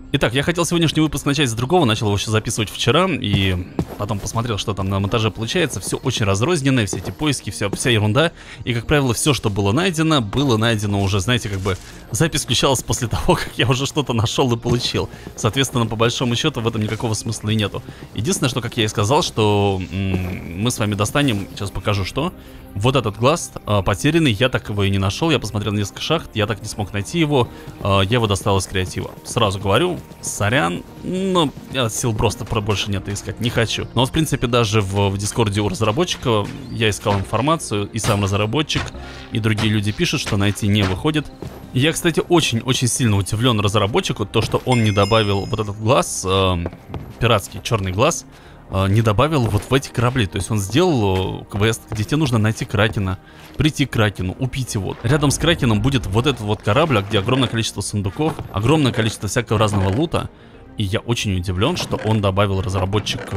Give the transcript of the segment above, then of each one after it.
Итак, я хотел сегодняшний выпуск начать с другого, начал его еще записывать вчера, и потом посмотрел, что там на монтаже получается. Все очень разрозненное, все эти поиски, вся ерунда. И, как правило, все, что было найдено уже, знаете, как бы запись включалась после того, как я уже что-то нашел и получил. Соответственно, по большому счету, в этом никакого смысла и нету. Единственное, что, как я и сказал, что мы с вами достанем, сейчас покажу, что. Вот этот глаз потерянный, я так его и не нашел. Я посмотрел несколько шахт, я так не смог найти его. Я его достал из креатива. Сразу говорю, сорян, но сил просто больше нет, искать не хочу. Но вот, в принципе, даже в дискорде у разработчика я искал информацию, и сам разработчик, и другие люди пишут, что найти не выходит. Я, кстати, очень-очень сильно удивлен разработчику, то, что он не добавил вот этот глаз, пиратский черный глаз, не добавил вот в эти корабли. То есть он сделал квест, где тебе нужно найти Кракена, прийти к Кракену, убить его. Рядом с Кракеном будет вот этот вот корабль, где огромное количество сундуков, огромное количество всякого разного лута. И я очень удивлен, что он добавил разработчик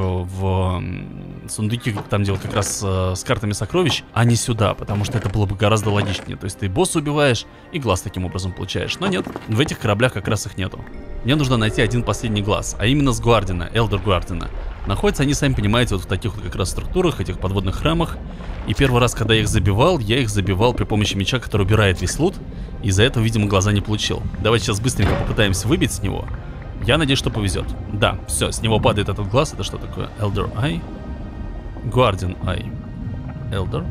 в сундуки, там где вот как раз с картами сокровищ, а не сюда, потому что это было бы гораздо логичнее. То есть ты босса убиваешь и глаз таким образом получаешь. Но нет, в этих кораблях как раз их нету. Мне нужно найти один последний глаз, а именно с Гуардина, Элдер Гуардина. Находятся они, сами понимаете, вот в таких вот как раз структурах, этих подводных храмах. И первый раз, когда я их забивал при помощи меча, который убирает весь лут. И из-за этого, видимо, глаза не получил. Давайте сейчас быстренько попытаемся выбить с него. Я надеюсь, что повезет. Да, все, с него падает этот глаз. Это что такое? Elder Eye? Guardian Eye. Elder?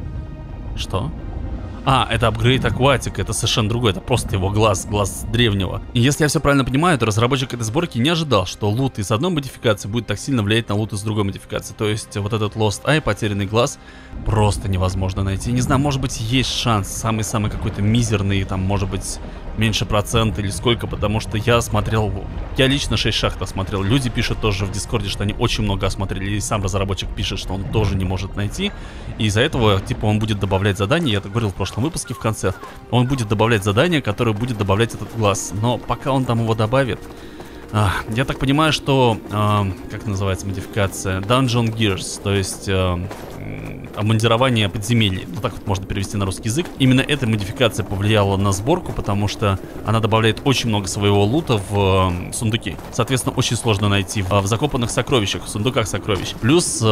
Что? А, это апгрейд Aquatic, это совершенно другой, это просто его глаз древнего. И если я все правильно понимаю, то разработчик этой сборки не ожидал, что лут из одной модификации будет так сильно влиять на лут из другой модификации. То есть вот этот Lost Eye, потерянный глаз, просто невозможно найти. Не знаю, может быть, есть шанс, самый-самый какой-то мизерный, там, может быть, меньше процент или сколько, потому что я лично 6 шахт осмотрел. Люди пишут тоже в дискорде, что они очень много осмотрели, и сам разработчик пишет, что он тоже не может найти. И из-за этого, типа, он будет добавлять задания, я это говорил в прошлом выпуске в конце, он будет добавлять задания, которые будет добавлять этот глаз. Но пока он там его добавит, я так понимаю, что, как называется модификация? Dungeon Gears, то есть обмундирование подземелья. Вот так вот можно перевести на русский язык. Именно эта модификация повлияла на сборку, потому что она добавляет очень много своего лута в сундуки. Соответственно, очень сложно найти в закопанных сокровищах, в сундуках сокровищ. Плюс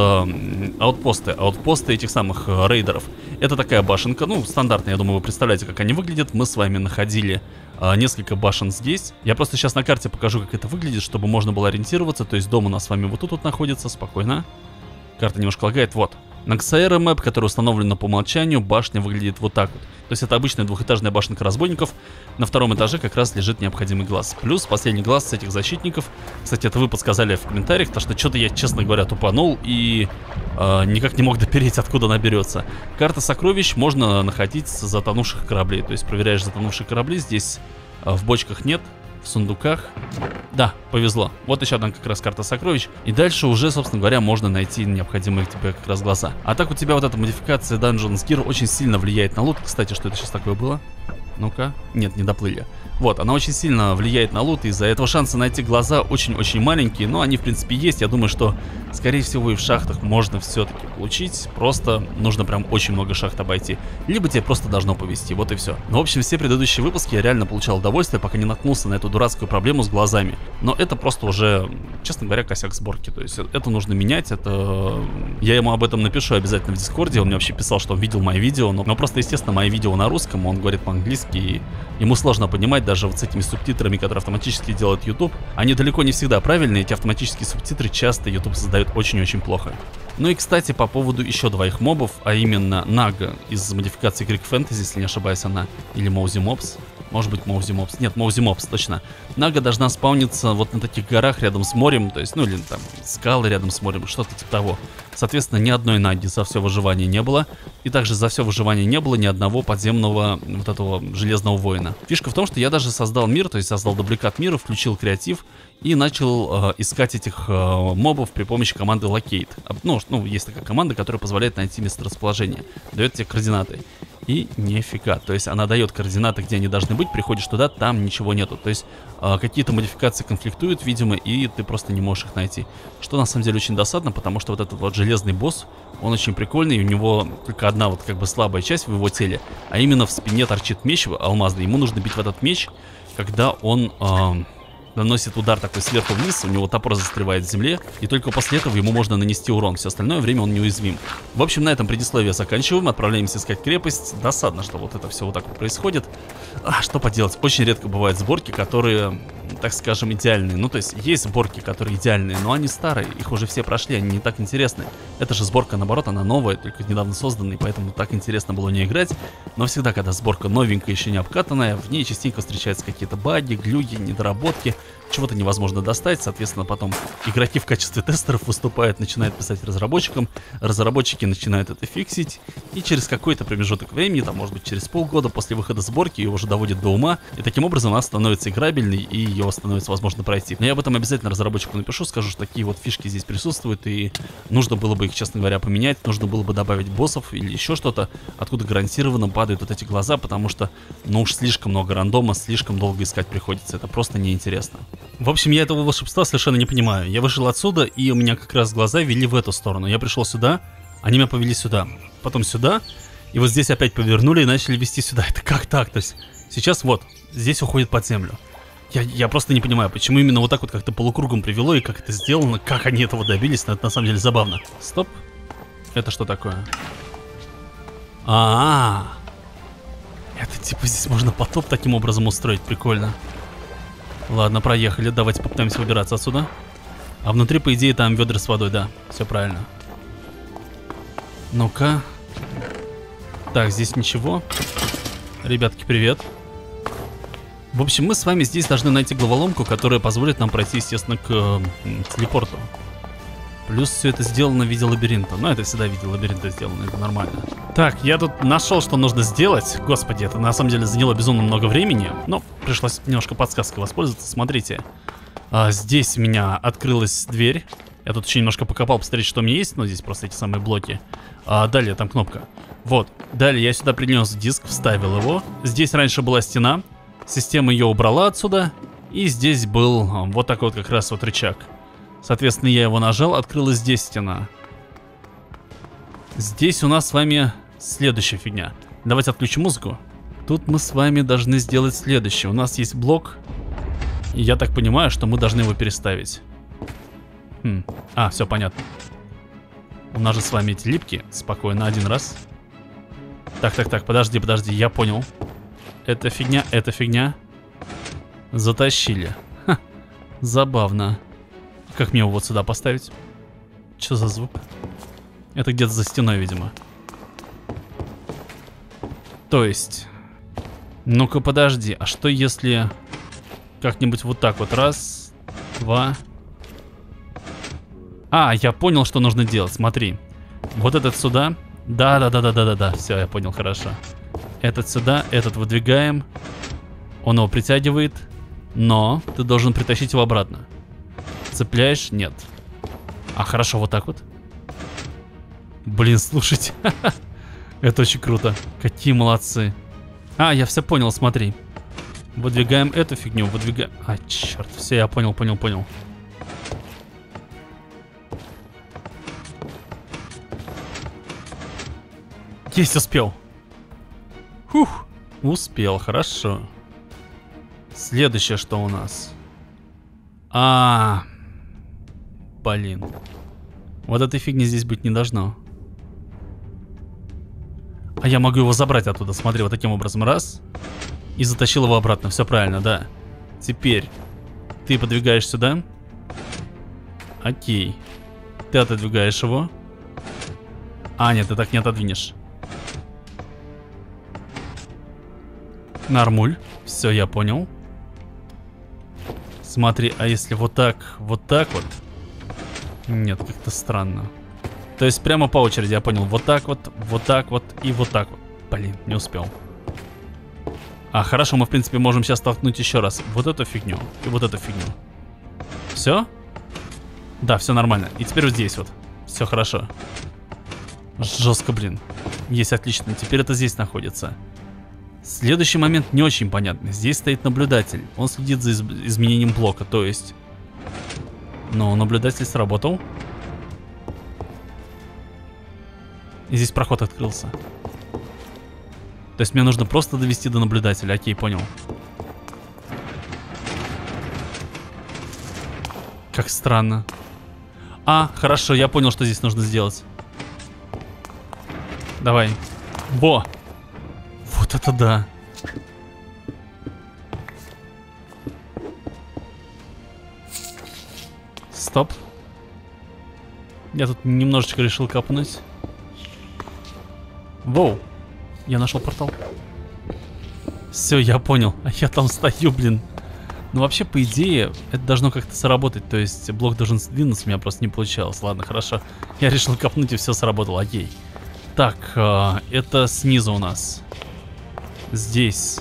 аутпосты этих самых рейдеров. Это такая башенка, ну, стандартная, я думаю, вы представляете, как они выглядят. Мы с вами находили несколько башен здесь. Я просто сейчас на карте покажу, как это выглядит, чтобы можно было ориентироваться. То есть дом у нас с вами вот тут вот находится, спокойно. Карта немножко лагает, вот. На Xaera Map, который установлен по умолчанию, башня выглядит вот так вот. То есть это обычная двухэтажная башенка разбойников. На втором этаже как раз лежит необходимый глаз. Плюс последний глаз с этих защитников. Кстати, это вы подсказали в комментариях, потому что что-то я, честно говоря, тупанул и никак не мог допереть, откуда она берется. Карта сокровищ можно находить с затонувших кораблей. То есть проверяешь затонувшие корабли. Здесь в бочках нет. В сундуках. Да, повезло. Вот еще одна как раз карта сокровищ. И дальше уже, собственно говоря, можно найти необходимые тебе как раз глаза. А так у тебя вот эта модификация Dungeons Gear очень сильно влияет на лут. Кстати, что это сейчас такое было? Ну-ка. Нет, не доплыли. Вот, она очень сильно влияет на лут, из-за этого шансы найти глаза очень-очень маленькие, но они в принципе есть. Я думаю, что скорее всего и в шахтах можно все-таки получить, просто нужно прям очень много шахт обойти. Либо тебе просто должно повезти, вот и все. Ну, в общем, все предыдущие выпуски я реально получал удовольствие, пока не наткнулся на эту дурацкую проблему с глазами. Но это просто уже, честно говоря, косяк сборки, то есть это нужно менять, это... Я ему об этом напишу обязательно в дискорде, он мне вообще писал, что он видел мои видео, но просто, естественно, мои видео на русском, он говорит по-английски, и ему сложно понимать даже вот с этими субтитрами, которые автоматически делает YouTube. Они далеко не всегда правильные, эти автоматические субтитры часто YouTube создает очень-очень плохо. Ну и, кстати, по поводу еще двоих мобов, а именно Нага из модификации Greek Fantasy, если не ошибаюсь она, или Mousy Mobs. Может быть Mousy Mobs. Нет, Mousy Mobs, точно. Нага должна спауниться вот на таких горах рядом с морем, то есть, ну или там скалы рядом с морем, что-то типа того. Соответственно, ни одной Наги за все выживание не было. И также за все выживание не было ни одного подземного вот этого железного воина. Фишка в том, что я даже создал мир, то есть создал дубликат мира, включил креатив и начал искать этих мобов при помощи команды Locate. Ну, есть такая команда, которая позволяет найти месторасположение, дает тебе координаты. И нифига, то есть она дает координаты, где они должны быть, приходишь туда, там ничего нету. То есть какие-то модификации конфликтуют, видимо, и ты просто не можешь их найти. Что на самом деле очень досадно, потому что вот этот вот железный босс, он очень прикольный, и у него только одна вот как бы слабая часть в его теле, а именно в спине торчит меч алмазный. Ему нужно бить в этот меч, когда он наносит удар такой сверху вниз, у него топор застревает в земле, и только после этого ему можно нанести урон. Все остальное время он неуязвим. В общем, на этом предисловие заканчиваем, отправляемся искать крепость. Досадно, что вот это все вот так вот происходит. Что поделать, очень редко бывают сборки, которые, так скажем, идеальные. Ну, то есть, есть сборки, которые идеальные, но они старые, их уже все прошли, они не так интересны. Это же сборка, наоборот, она новая, только недавно созданная, поэтому так интересно было не играть. Но всегда, когда сборка новенькая, еще не обкатанная, в ней частенько встречаются какие-то баги, глюки, недоработки, чего-то невозможно достать. Соответственно, потом игроки в качестве тестеров выступают, начинают писать разработчикам, разработчики начинают это фиксить, и через какой-то промежуток времени, там, может быть, через полгода после выхода сборки, ее уже доводят до ума, и таким образом она становится играбельной, и ее становится возможно пройти. Но я об этом обязательно разработчику напишу, скажу, что такие вот фишки здесь присутствуют, и нужно было бы их, честно говоря, поменять, нужно было бы добавить боссов или еще что-то, откуда гарантированно падают вот эти глаза, потому что, ну уж слишком много рандома, слишком долго искать приходится, это просто неинтересно. В общем, я этого волшебства совершенно не понимаю. Я вышел отсюда, и у меня как раз глаза вели в эту сторону. Я пришел сюда, они меня повели сюда, потом сюда, и вот здесь опять повернули и начали вести сюда. Это как так? То есть сейчас вот, здесь уходит под землю. Я просто не понимаю, почему именно вот так вот как-то полукругом привело, и как это сделано, как они этого добились, но это на самом деле забавно. Стоп. Это что такое? Это типа здесь можно потоп таким образом устроить, прикольно. Ладно, проехали, давайте попытаемся выбираться отсюда. А внутри, по идее, там ведра с водой, да, все правильно. Ну-ка. Так, здесь ничего. Ребятки, привет. В общем, мы с вами здесь должны найти головоломку, которая позволит нам пройти, естественно, к телепорту. Плюс все это сделано в виде лабиринта. Ну, это всегда в виде лабиринта сделано, это нормально. Так, я тут нашел, что нужно сделать. Господи, это на самом деле заняло безумно много времени. Но пришлось немножко подсказкой воспользоваться. Смотрите, здесь у меня открылась дверь. Я тут еще немножко покопал, посмотреть, что у меня есть. Но здесь просто эти самые блоки. Далее там кнопка. Вот, далее я сюда принес диск, вставил его. Здесь раньше была стена. Система ее убрала отсюда. И здесь был вот такой вот как раз вот рычаг. Соответственно, я его нажал, открылась здесь стена. Здесь у нас с вами следующая фигня. Давайте отключим музыку. Тут мы с вами должны сделать следующее. У нас есть блок. И я так понимаю, что мы должны его переставить. Все понятно. У нас же с вами эти липки. Спокойно, один раз. Так, подожди, я понял. Это фигня. Затащили. Ха, забавно. Как мне его вот сюда поставить? Что за звук? Это где-то за стеной, видимо. То есть... Ну-ка, подожди. А что если... Как-нибудь вот так вот. Раз, два... Я понял, что нужно делать. Смотри. Вот этот сюда. Да. Все, я понял, хорошо. Этот сюда, этот выдвигаем. Он его притягивает. Но ты должен притащить его обратно. Цепляешь? Нет. Хорошо, вот так вот. Блин, слушайте. Это очень круто. Какие молодцы. Я все понял, смотри. Выдвигаем эту фигню, выдвигаем... черт, все, я понял. Есть, успел. Успел, хорошо. Следующее, что у нас? Блин. Вот этой фигни здесь быть не должно. Я могу его забрать оттуда, смотри, вот таким образом. Раз. И затащил его обратно, все правильно, да. Теперь ты подвигаешь сюда. Окей. Ты отодвигаешь его. Нет, ты так не отодвинешь. Нормуль. Все, я понял. Смотри, а если вот так вот? Нет, как-то странно. То есть прямо по очереди, я понял. Вот так вот и вот так вот. Блин, не успел. Хорошо, мы в принципе можем сейчас толкнуть еще раз. Вот эту фигню и вот эту фигню. Все? Да, все нормально. И теперь вот здесь вот. Все хорошо. Жестко, блин. Есть, отлично. Теперь это здесь находится. Следующий момент не очень понятный. Здесь стоит наблюдатель. Он следит за изменением блока, то есть... Но наблюдатель сработал. И здесь проход открылся. То есть мне нужно просто довести до наблюдателя. Окей, понял. Как странно. А, хорошо, я понял, что здесь нужно сделать. Давай. Во! Вот это да. Стоп. Я тут немножечко решил копнуть. Воу. Я нашел портал. Все, я понял. А я там стою, блин. Ну, вообще, по идее, это должно как-то сработать. То есть, блок должен сдвинуться, у меня просто не получалось. Ладно, хорошо. Я решил копнуть, и все сработало. Окей. Так, это снизу у нас. Здесь.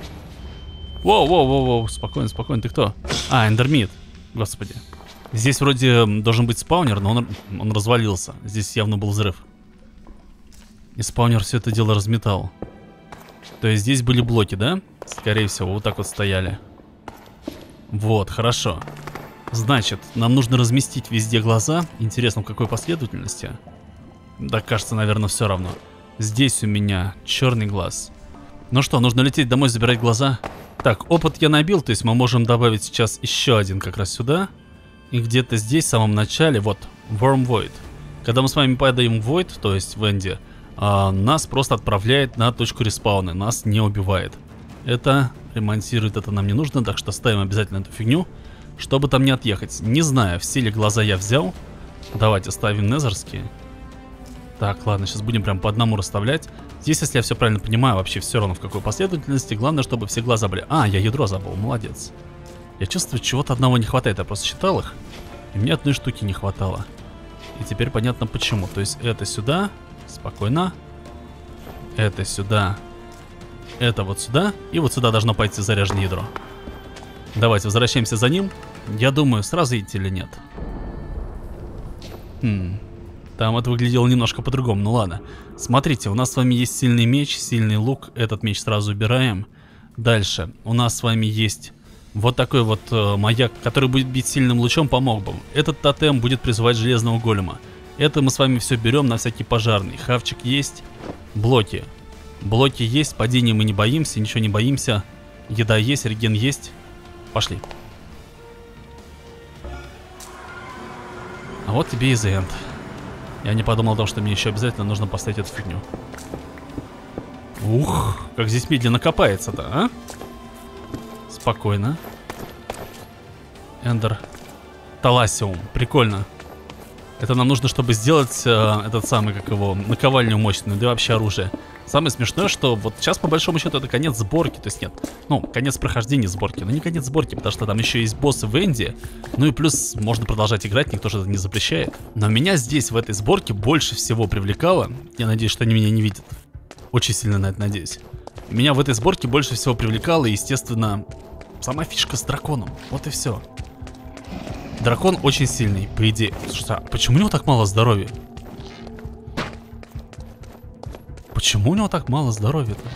Воу. Спокойно, спокойно. Ты кто? А, эндермит. Господи. Здесь вроде должен быть спаунер, но он развалился. Здесь явно был взрыв. И спаунер все это дело разметал. То есть здесь были блоки, да? Скорее всего, вот так вот стояли. Вот, хорошо. Значит, нам нужно разместить везде глаза. Интересно, в какой последовательности? Да, кажется, наверное, все равно. Здесь у меня черный глаз. Ну что, нужно лететь домой, забирать глаза. Так, опыт я набил, то есть мы можем добавить сейчас еще один как раз сюда. И где-то здесь, в самом начале, вот, Worm Void. Когда мы с вами падаем в Void, то есть в Энди, нас просто отправляет на точку респауна, нас не убивает. Это ремонтирует, это нам не нужно, так что ставим обязательно эту фигню, чтобы там не отъехать. Не знаю, все ли глаза я взял. Давайте ставим незерские. Так, ладно, сейчас будем прям по одному расставлять. Здесь, если я все правильно понимаю, вообще все равно в какой последовательности. Главное, чтобы все глаза были... А, я ядро забыл, молодец. Я чувствую, чего-то одного не хватает, я просто считал их. И мне одной штуки не хватало. И теперь понятно почему. То есть это сюда, спокойно. Это сюда. Это вот сюда. И вот сюда должно пойти заряженное ядро. Давайте возвращаемся за ним. Я думаю, сразу идти или нет. Там это выглядело немножко по-другому, ну ладно. Смотрите, у нас с вами есть сильный меч, сильный лук. Этот меч сразу убираем. Дальше у нас с вами есть вот такой вот маяк, который будет бить сильным лучом по мобам. Этот тотем будет призывать железного голема. Это мы с вами все берем на всякий пожарный. Хавчик есть. Блоки. Блоки есть, падения мы не боимся, ничего не боимся. Еда есть, реген есть. Пошли. А вот тебе и The End. Я не подумал о том, что мне еще обязательно нужно поставить эту фигню. Ух, как здесь медленно копается-то, а? Спокойно. Эндер. Талассиум, прикольно. Это нам нужно, чтобы сделать этот самый, как его, наковальню мощную, да и вообще оружие. Самое смешное, что вот сейчас по большому счету это конец сборки, то есть нет, ну, конец прохождения сборки, но не конец сборки, потому что там еще есть боссы в Энди, ну и плюс можно продолжать играть, никто же это не запрещает. Но меня здесь в этой сборке больше всего привлекало, я надеюсь, что они меня не видят, очень сильно на это надеюсь. Меня в этой сборке больше всего привлекало, естественно, сама фишка с драконом, вот и все. Дракон очень сильный, по идее. Слушайте, а почему у него так мало здоровья? Почему у него так мало здоровья-то?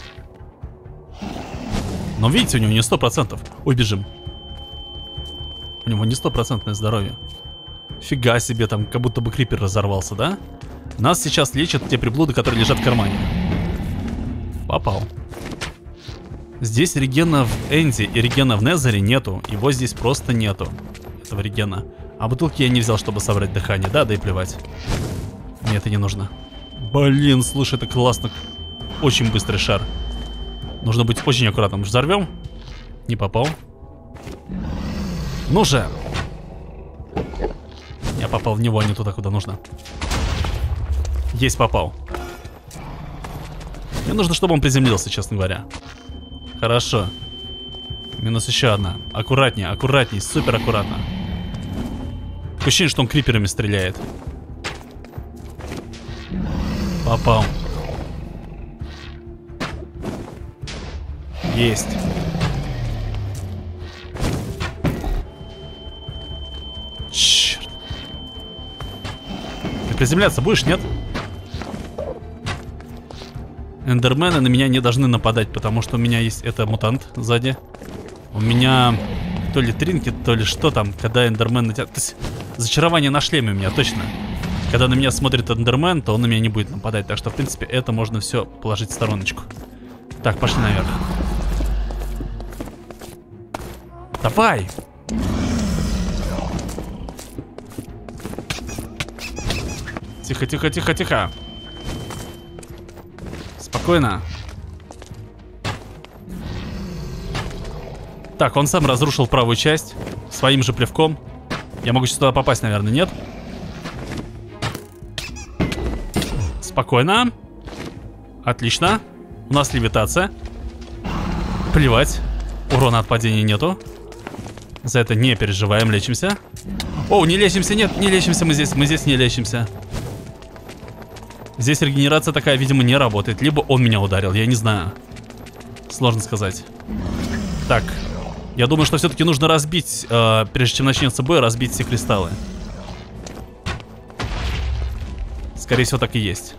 Но видите, у него не 100%. Ой, бежим. У него не 100% здоровье. Фига себе, там как будто бы крипер разорвался, да? Нас сейчас лечат те приблуды, которые лежат в кармане. Попал. Здесь регена в Энди и регена в Незере нету. Его здесь просто нету. Этого регена. А бутылки я не взял, чтобы собрать дыхание. Да и плевать. Мне это не нужно. Блин, слушай, это классно. Очень быстрый шар. Нужно быть очень аккуратным. Взорвем. Не попал. Ну же. Я попал в него, а не туда, куда нужно. Есть, попал. Мне нужно, чтобы он приземлился, честно говоря. Хорошо. Минус еще одна. Аккуратнее, аккуратнее, супер аккуратно. Такое ощущение, что он криперами стреляет. Попал. Есть. Черт. Ты приземляться будешь, нет? Эндермены на меня не должны нападать, потому что у меня есть мутант сзади. У меня то ли тринкет, то ли что там, когда эндермен на тебя... То есть, зачарование на шлеме у меня, точно. Когда на меня смотрит эндермен, то он на меня не будет нападать. Так что, в принципе, это можно все положить в стороночку. Так, пошли наверх. Давай! Тихо, тихо, тихо, тихо. Спокойно. Так, он сам разрушил правую часть своим же плевком. Я могу сейчас туда попасть, наверное, нет? Спокойно. Отлично. У нас левитация. Плевать. Урона от падения нету. За это не переживаем, лечимся. О, не лечимся, нет, не лечимся мы здесь не лечимся. Здесь регенерация такая, видимо, не работает. Либо он меня ударил, я не знаю. Сложно сказать. Так, я думаю, что все-таки нужно разбить, прежде чем начнется бой, разбить все кристаллы. Скорее всего, так и есть.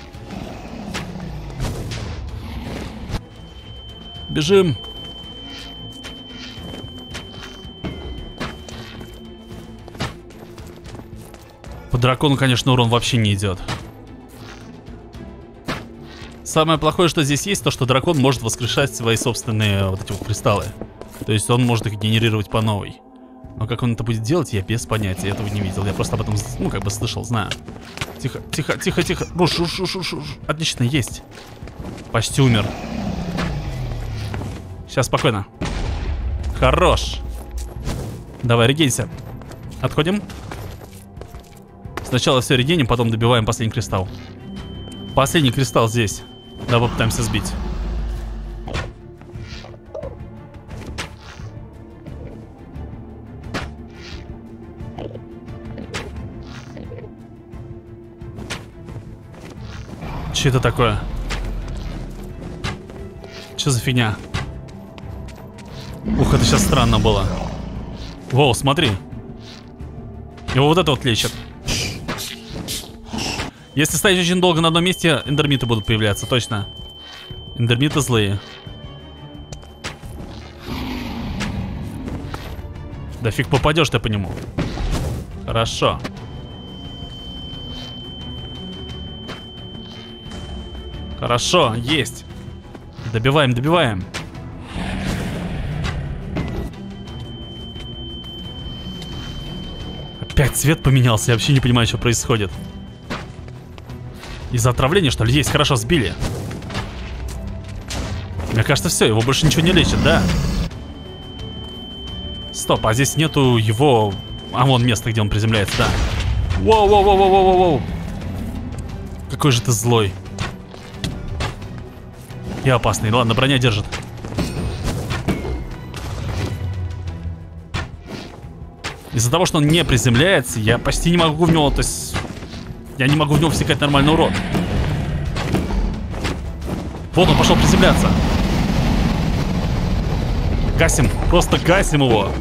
Бежим. По дракону, конечно, урон вообще не идет. Самое плохое, что здесь есть, то что дракон может воскрешать свои собственные вот эти вот кристаллы. То есть он может их генерировать по новой. Но как он это будет делать, я без понятия, я этого не видел. Я просто об этом, ну, как бы слышал, знаю. Тихо, тихо, тихо, тихо. Руш. Отлично, есть. Почти умер. Сейчас, спокойно. Хорош. Давай, регенься. Отходим. Сначала все регеним, потом добиваем последний кристалл. Последний кристалл здесь. Давай попытаемся сбить. Что это такое? Что за фигня? Ух, это сейчас странно было. Воу, смотри. Его вот это вот лечит. Если стоять очень долго на одном месте, эндермиты будут появляться, точно. Эндермиты злые. Да фиг попадешь ты по нему. Хорошо. Хорошо, есть. Добиваем, добиваем. Опять цвет поменялся, я вообще не понимаю, что происходит. Из-за отравления, что ли? Есть, хорошо, сбили. Мне кажется, все, его больше ничего не лечит, да? Стоп, а здесь нету его... А вон место, где он приземляется, да. Воу-воу-воу-воу-воу-воу. Какой же ты злой. И опасный. Ладно, броня держит. Из-за того, что он не приземляется, я почти не могу в него... То есть... Я не могу в него всекать нормальный урон. Вот он пошел приземляться. Гасим. Просто гасим его.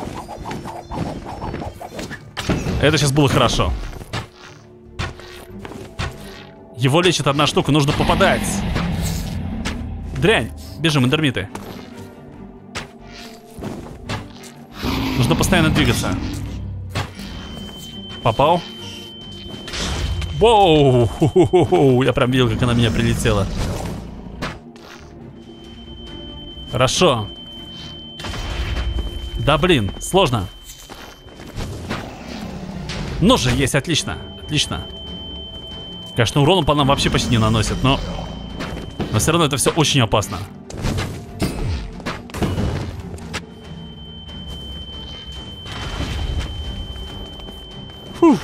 Это сейчас было хорошо. Его лечит одна штука. Нужно попадать. Дрянь. Бежим, эндермиты. Нужно постоянно двигаться. Попал. Воу! Я прям видел, как она меня прилетела. Хорошо. Да блин, сложно. Ну же, есть, отлично. Отлично. Конечно, урона по нам вообще почти не наносит, но все равно это все очень опасно. Фух.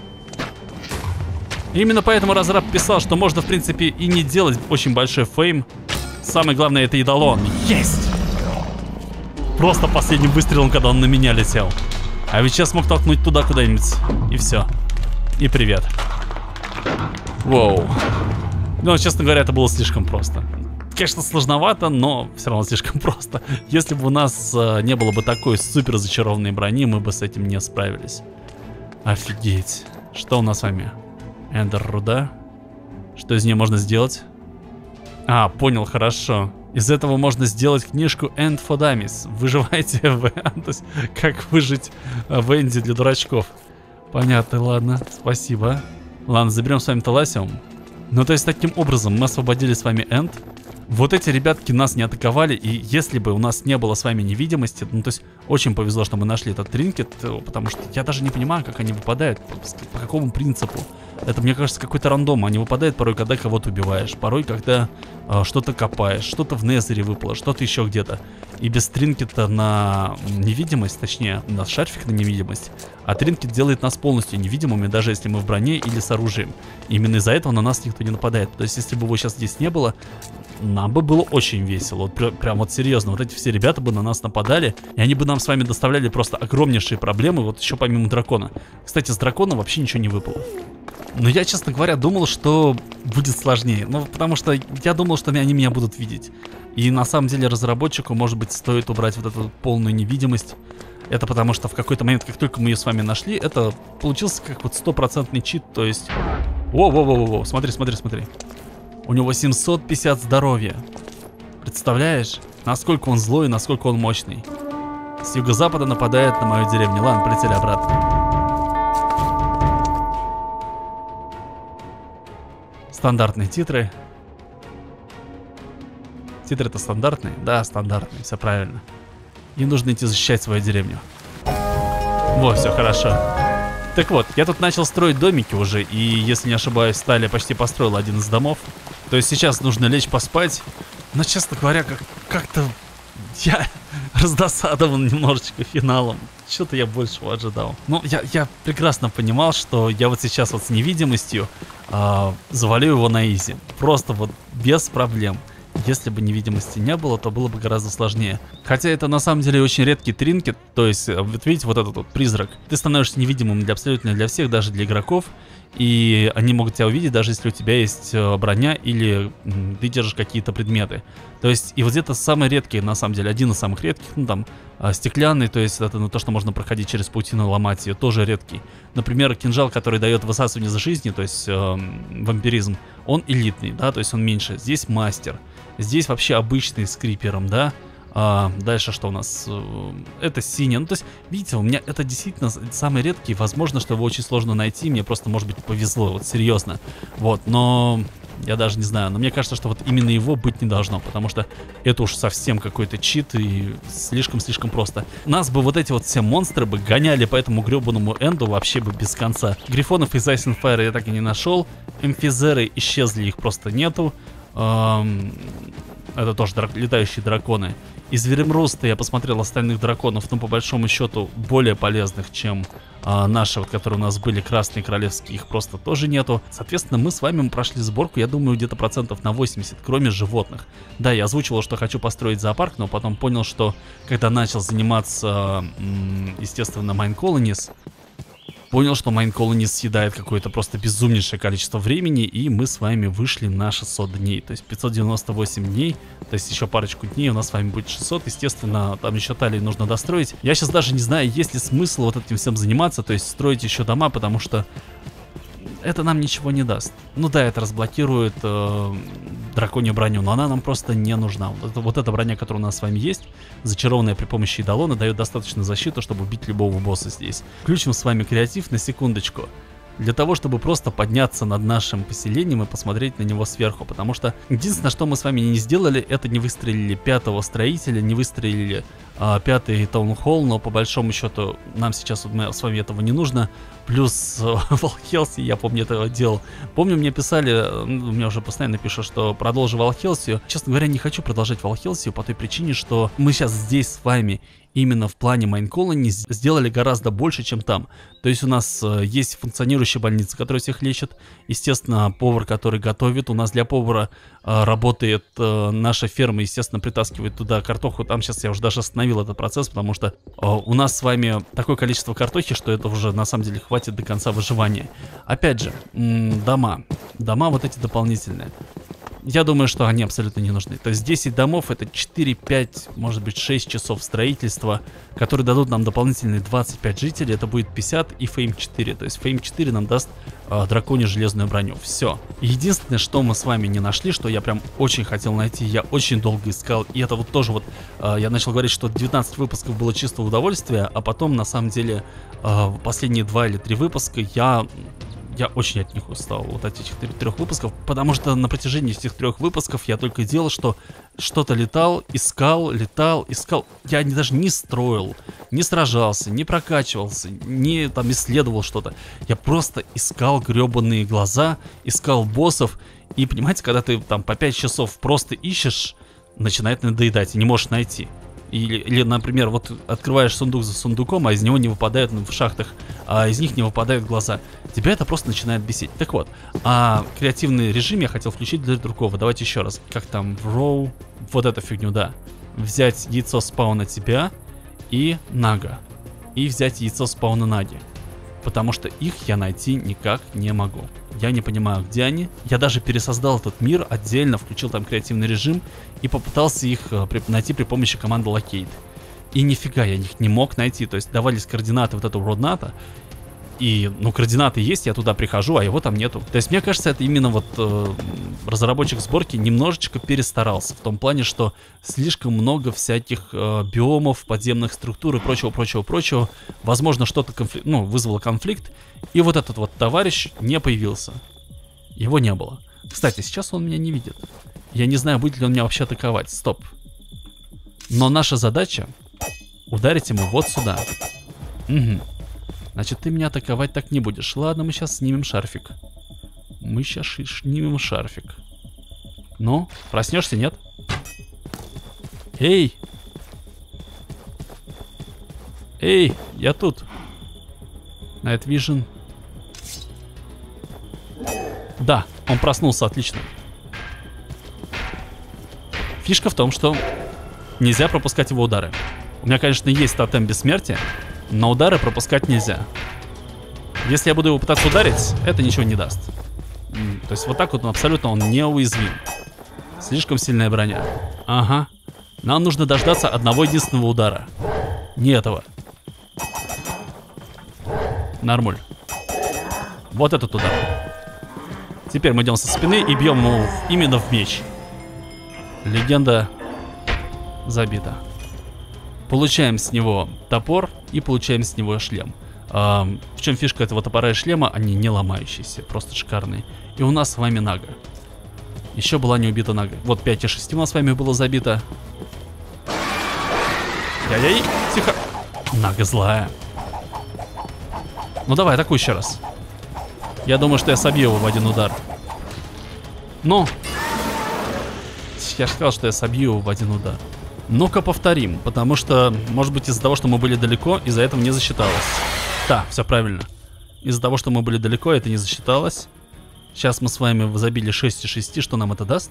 Именно поэтому разраб писал, что можно, в принципе, и не делать очень большой фейм. Самое главное, это идолон. Есть! Просто последним выстрелом, когда он на меня летел. А ведь сейчас мог толкнуть туда куда-нибудь. И все. И привет. Воу. Ну, честно говоря, это было слишком просто. Конечно, сложновато, но все равно слишком просто. Если бы у нас не было бы такой супер зачарованной брони, мы бы с этим не справились. Офигеть. Что у нас с вами? Эндер руда. Что из нее можно сделать? А, понял, хорошо. Из этого можно сделать книжку End for Dummies. Выживайте в... То есть, как выжить в Энде для дурачков. Понятно, ладно, спасибо. Ладно, заберем с вами Таласиум. Ну, то есть, таким образом мы освободили с вами Энд. Вот эти ребятки нас не атаковали, и если бы у нас не было с вами невидимости, ну то есть очень повезло, что мы нашли этот тринкет, потому что я даже не понимаю, как они выпадают, по какому принципу. Это, мне кажется, какой-то рандом. Они выпадают порой, когда кого-то убиваешь, порой, когда что-то копаешь, что-то в Незере выпало, что-то еще где-то. И без тринкета на невидимость, точнее, у нас шарфик на невидимость, а тринкет делает нас полностью невидимыми, даже если мы в броне или с оружием. Именно из-за этого на нас никто не нападает. То есть, если бы его сейчас здесь не было, нам бы было очень весело. Вот прям вот серьезно, вот эти все ребята бы на нас нападали, и они бы нам с вами доставляли просто огромнейшие проблемы, вот еще помимо дракона. Кстати, с дракона вообще ничего не выпало. Но я, честно говоря, думал, что будет сложнее. Ну, потому что я думал, что они меня будут видеть. И на самом деле разработчику, может быть, стоит убрать вот эту полную невидимость. Это потому что в какой-то момент, как только мы ее с вами нашли, это получился как вот стопроцентный чит, то есть... Во-во-во-во, смотри, смотри, смотри. У него 750 здоровья. Представляешь, насколько он злой и насколько он мощный. С юго-запада нападает на мою деревню. Ладно, полетели обратно. Стандартные титры. Титры-то стандартные? Да, стандартные, все правильно. Им нужно идти защищать свою деревню. Во, все хорошо. Так вот, я тут начал строить домики уже, и, если не ошибаюсь, Талия почти построила один из домов. То есть сейчас нужно лечь поспать. Но, честно говоря, как-то я раздосадован немножечко финалом. Что-то я большего ожидал. Ну, я прекрасно понимал, что я вот сейчас вот с невидимостью завалю его на изи. Просто вот без проблем. Если бы невидимости не было, то было бы гораздо сложнее. Хотя это на самом деле очень редкий тринкет. То есть, вот видите, вот этот вот призрак. Ты становишься невидимым абсолютно для всех, даже для игроков. И они могут тебя увидеть, даже если у тебя есть броня или ты держишь какие-то предметы. То есть, и вот это самый редкий, на самом деле, один из самых редких, ну там, стеклянный, то есть это то, что можно проходить через паутину, ломать ее, тоже редкий. Например, кинжал, который дает высасывание за жизни, то есть вампиризм, он элитный, да, то есть он меньше. Здесь мастер, здесь вообще обычный с крипером, да. Дальше что у нас? Это синий. Ну, то есть, видите, у меня это действительно самый редкий. Возможно, что его очень сложно найти. Мне просто, может быть, повезло, вот серьезно. Вот, но я даже не знаю. Но мне кажется, что вот именно его быть не должно. Потому что это уж совсем какой-то чит и слишком-слишком просто. Нас бы вот эти вот все монстры бы гоняли по этому гребаному энду вообще бы без конца. Грифонов из Ice and Fire я так и не нашел. Эмфизеры исчезли, их просто нету. Это тоже летающие драконы. Из Веремруста я посмотрел остальных драконов, но по большому счету более полезных, чем наши, вот, которые у нас были, красные королевские, их просто тоже нету. Соответственно, мы с вами прошли сборку, я думаю, где-то процентов на 80, кроме животных. Да, я озвучивал, что хочу построить зоопарк, но потом понял, что когда начал заниматься, естественно, Mine Colonies, понял, что Mine Colonies съедает какое-то просто безумнейшее количество времени, и мы с вами вышли на 600 дней. То есть 598 дней, то есть еще парочку дней у нас с вами будет 600. Естественно, там еще талии нужно достроить. Я сейчас даже не знаю, есть ли смысл вот этим всем заниматься, то есть строить еще дома, потому что это нам ничего не даст. Ну да, это разблокирует драконью броню, но она нам просто не нужна. Вот эта броня, которая у нас с вами есть, зачарованная при помощи идолона, дает достаточно защиту, чтобы убить любого босса здесь. Включим с вами креатив на секундочку. Для того, чтобы просто подняться над нашим поселением и посмотреть на него сверху. Потому что единственное, что мы с вами не сделали, это не выстрелили 5-го строителя, не выстрелили 5-й таунхолл, но по большому счету нам сейчас вот с вами этого не нужно. Плюс Валхелси, я помню, этого делал. Помню, мне писали, мне уже постоянно пишут, что продолжу Валхелсию. Честно говоря, не хочу продолжать Валхелсию по той причине, что мы сейчас здесь с вами именно в плане Mine Colonies сделали гораздо больше, чем там. То есть у нас есть функционирующая больница, которая всех лечит. Естественно, повар, который готовит. У нас для повара работает наша ферма, естественно, притаскивает туда картоху. Там сейчас я уже даже остановил этот процесс, потому что у нас с вами такое количество картохи, что это уже на самом деле хватит до конца выживания. Опять же, дома. Дома вот эти дополнительные. Я думаю, что они абсолютно не нужны. То есть 10 домов — это 4-5, может быть 6 часов строительства, которые дадут нам дополнительные 25 жителей. Это будет 50 и Фейм 4. То есть Фейм 4 нам даст драконью железную броню. Все. Единственное, что мы с вами не нашли, что я прям очень хотел найти, я очень долго искал. И это вот тоже вот, я начал говорить, что 19 выпусков было чистого удовольствия, а потом на самом деле последние 2 или 3 выпуска я Я очень от них устал, вот от этих 3 выпусков, потому что на протяжении этих 3 выпусков я только делал, что что-то летал, искал. Я даже не строил, не сражался, не прокачивался, не там исследовал что-то. Я просто искал гребаные глаза, искал боссов. И понимаете, когда ты там по 5 часов просто ищешь, начинает надоедать и не можешь найти. Или, например, вот открываешь сундук за сундуком, а из него не выпадают в шахтах, а из них не выпадают глаза. Тебя это просто начинает бесить. Так вот, креативный режим я хотел включить для другого. Давайте еще раз. Как там, в роу, вот эту фигню, да. Взять яйцо спауна тебя и Нага. И взять яйцо спауна Наги. Потому что их я найти никак не могу. Я не понимаю, где они. Я даже пересоздал этот мир отдельно, включил там креативный режим и попытался их найти при помощи команды Locate. И нифига я их не мог найти. То есть давались координаты вот этого родната. И, ну, координаты есть, я туда прихожу, а его там нету. То есть, мне кажется, это именно вот разработчик сборки немножечко перестарался. В том плане, что слишком много всяких биомов, подземных структур и прочего. Возможно, что-то вызвало конфликт. И вот этот вот товарищ не появился. Его не было. Кстати, сейчас он меня не видит. Я не знаю, будет ли он меня вообще атаковать. Стоп. Но наша задача ударить ему вот сюда. Угу. Значит, ты меня атаковать так не будешь. Ладно, мы сейчас снимем шарфик. Ну, проснешься, нет? Эй! Эй, я тут. Night Vision. Да, он проснулся, отлично. Фишка в том, что нельзя пропускать его удары. У меня, конечно, есть тотем бессмертия, но удары пропускать нельзя. Если я буду его пытаться ударить, это ничего не даст. То есть вот так вот он неуязвим. Слишком сильная броня. Ага. Нам нужно дождаться одного единственного удара. Не этого. Нормуль. Вот этот удар. Теперь мы идем со спины и бьем ему именно в меч. Легенда забита. Получаем с него топор и получаем с него шлем. В чем фишка этого топора и шлема? Они не ломающиеся, просто шикарные. И у нас с вами Нага. Еще была не убита Нага. Вот 5 из 6 у нас с вами было забито. Яй-яй, тихо. Нага злая. Ну давай, атакуй еще раз. Я думаю, что я собью его в один удар. Ну. Я же сказал, что я собью его в один удар. Ну-ка повторим, потому что, может быть, из-за того, что мы были далеко, из-за этого не засчиталось. Да, все правильно. Из-за того, что мы были далеко, это не засчиталось. Сейчас мы с вами забили 6 из 6, что нам это даст?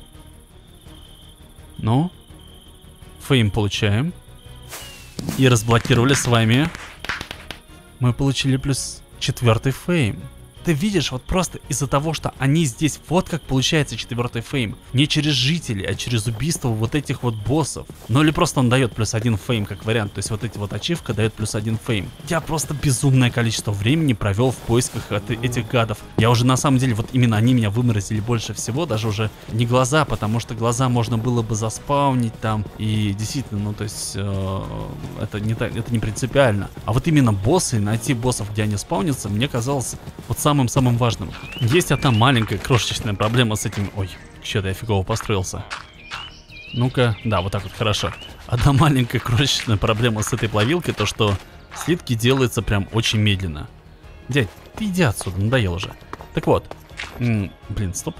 Ну. Фейм получаем. И разблокировали с вами. Мы получили плюс 4 фейм. Ты видишь, вот просто из-за того, что они здесь, вот как получается 4 фейм. Не через жителей, а через убийство вот этих вот боссов. Ну или просто он дает плюс 1 фейм как вариант. То есть вот эти вот ачивка дает плюс 1 фейм. Я просто безумное количество времени провел в поисках этих гадов. Я уже на самом деле, вот именно они меня выморозили больше всего. Даже уже не глаза, потому что глаза можно было бы заспаунить там. И действительно, ну то есть это не принципиально. А вот именно боссы, найти боссов, где они спаунятся, мне казалось вот самым важным. Есть одна маленькая крошечная проблема с этим. Ой, что-то я фигово построился. Ну-ка, да, вот так вот хорошо. Одна маленькая крошечная проблема с этой плавилкой, то что слитки делаются прям очень медленно. Дядь, ты иди отсюда, надоел уже. Так вот. Блин, стоп.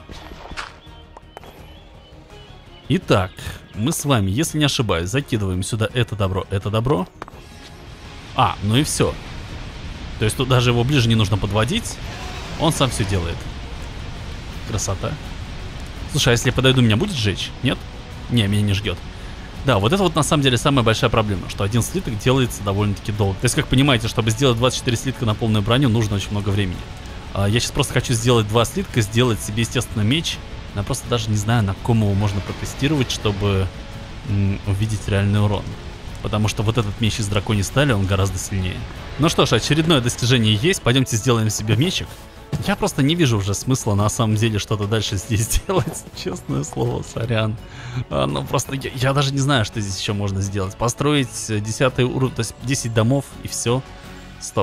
Итак, мы с вами, если не ошибаюсь, закидываем сюда это добро. Ну и все. То есть тут даже его ближе не нужно подводить. Он сам все делает. Красота. Слушай, а если я подойду, меня будет сжечь? Нет? Не, меня не жгет. Да, вот это вот на самом деле самая большая проблема, что один слиток делается довольно-таки долго. То есть, как понимаете, чтобы сделать 24 слитка на полную броню, нужно очень много времени. Я сейчас просто хочу сделать 2 слитка, сделать себе, естественно, меч. Я просто даже не знаю, на ком его можно протестировать, чтобы увидеть реальный урон. Потому что вот этот меч из драконьей стали, он гораздо сильнее. Ну что ж, очередное достижение есть. Пойдемте сделаем себе мечик. Я просто не вижу уже смысла на самом деле что-то дальше здесь делать. Честное слово, сорян. Ну просто я даже не знаю, что здесь еще можно сделать. Построить 10 уровень, то есть 10 домов и все. Стоп.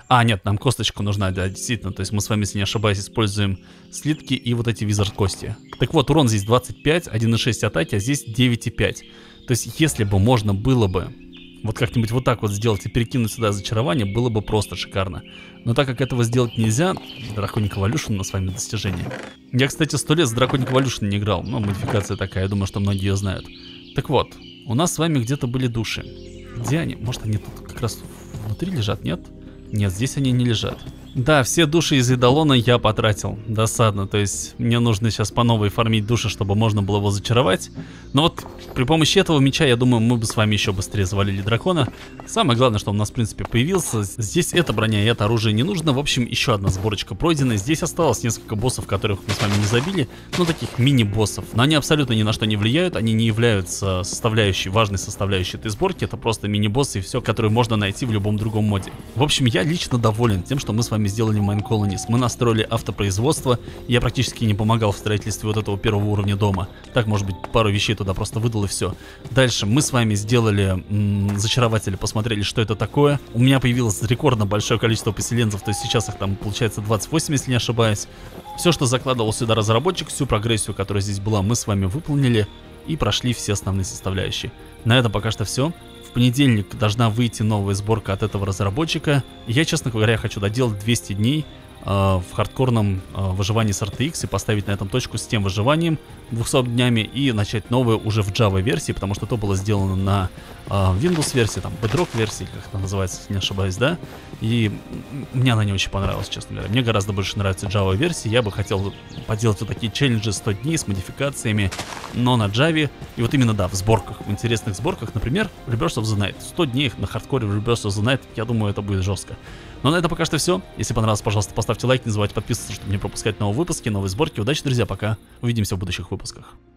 А, нет, нам косточку нужна, да, действительно. То есть мы с вами, если не ошибаюсь, используем слитки и вот эти визард кости. Так вот, урон здесь 25, 1,6 атаки, а здесь 9,5. То есть если бы можно было бы вот как-нибудь вот так вот сделать и перекинуть сюда зачарование, было бы просто шикарно. Но так как этого сделать нельзя, Draconic Evolution на с вами достижение. Я, кстати, 100 лет с Draconic Evolution не играл, но модификация такая, я думаю, что многие ее знают. Так вот, у нас с вами где-то были души. Где они? Может, они тут как раз внутри лежат, нет? Нет, здесь они не лежат. Да, все души из Идолона я потратил. Досадно, то есть мне нужно сейчас по новой фармить души, чтобы можно было его зачаровать. Но вот при помощи этого меча, я думаю, мы бы с вами еще быстрее завалили дракона. Самое главное, что он у нас, в принципе, появился. Здесь эта броня и это оружие не нужно. В общем, еще одна сборочка пройдена. Здесь осталось несколько боссов, которых мы с вами не забили. Ну, таких мини-боссов. Но они абсолютно ни на что не влияют. Они не являются важной составляющей этой сборки. Это просто мини-боссы и все, которые можно найти в любом другом моде. В общем, я лично доволен тем, что мы с вами сделали в Mine Colonies. Мы настроили автопроизводство. Я практически не помогал в строительстве вот этого первого уровня дома. Так, может быть, пару вещей туда просто выдал и все. Дальше мы с вами сделали зачарователи, посмотрели, что это такое. У меня появилось рекордно большое количество поселенцев, то есть сейчас их там получается 28, если не ошибаюсь. Все, что закладывал сюда разработчик, всю прогрессию, которая здесь была, мы с вами выполнили и прошли все основные составляющие. На этом пока что все. В понедельник должна выйти новая сборка от этого разработчика. Я, честно говоря, хочу доделать 200 дней в хардкорном выживании с RTX и поставить на этом точку с тем выживанием 200 днями и начать новое уже в Java версии, потому что то было сделано на Windows версии, там Bedrock версии, как это называется, если не ошибаюсь, да, и мне она не очень понравилась, честно говоря. Мне гораздо больше нравится Java версии, я бы хотел поделать вот такие челленджи 100 дней с модификациями, но на Java, и вот именно, да, в сборках, в интересных сборках, например, Rebirth of the Night, 100 дней на хардкоре в Rebirth of the Night, я думаю, это будет жестко. Но на этом пока что все. Если понравилось, пожалуйста, поставьте лайк, не забывайте подписываться, чтобы не пропускать новые выпуски, новые сборки. Удачи, друзья, пока. Увидимся в будущих выпусках.